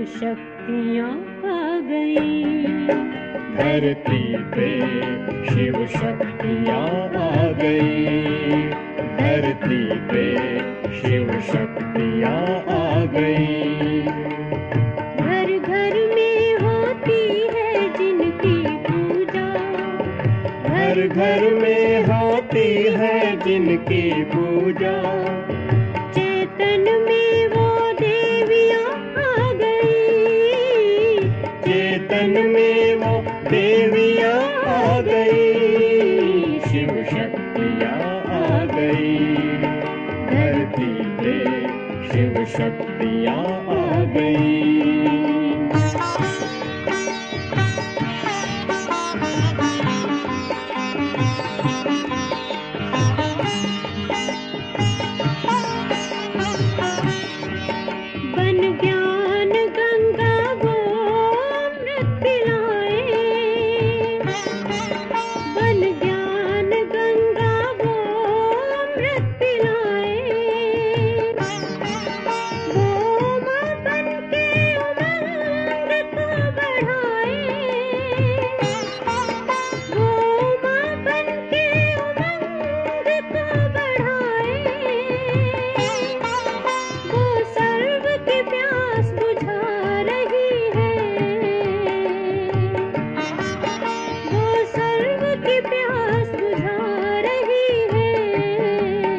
शक्तियाँ आ गई। धरती पे शिव शक्तियाँ आ गई। धरती पे शिव शक्तियाँ आ गई। घर घर में होती है जिनकी पूजा। घर घर में होती है जिनकी पूजा। चेतन में वो देवियाँ आ गई। चेतन में वो देवियाँ आ गई। शिव शक्तियाँ आ गई। धरती पे शिव शक्तियाँ आ गई। बन ज्ञान गंगा वो अमृत पिलाए। बन ज्ञान गंगा वो अमृत पिलाए। वो माँ बन के उमंग को बढ़ाए। वो माँ बन के उमंग को बढ़ाए। वो सर्व की प्यास बुझा रही है। वो सर्व की प्यास बुझा रही है।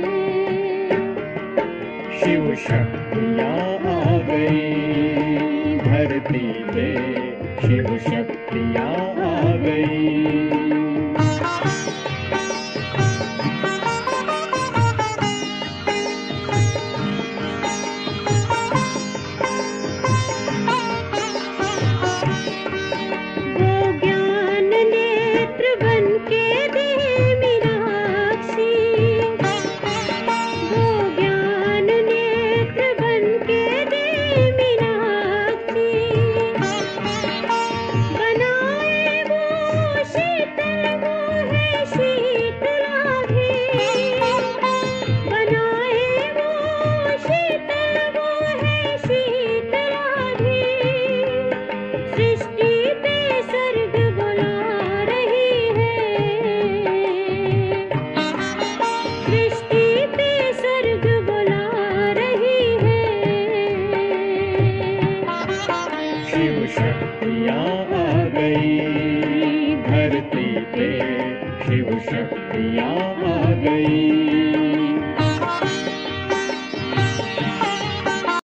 शिव शक्तियाँ आ गई। धरती पे शिव शक्तियाँ आ गई। वो ज्ञान नेत्र बन के दे मीनाक्षी। वो ज्ञान नेत्र बन के दे मीनाक्षी। बनाए वो शीतल वो है शीतलाधि। बनाए वो शीतल वो है शीतलाधि। सृष्टि पे सर्ग बुला रही है। सृष्टि पे सर्ग बुला रही है। शिव शक्तियाँ आ गई। धरती पे शिव शक्तियाँ आ गई।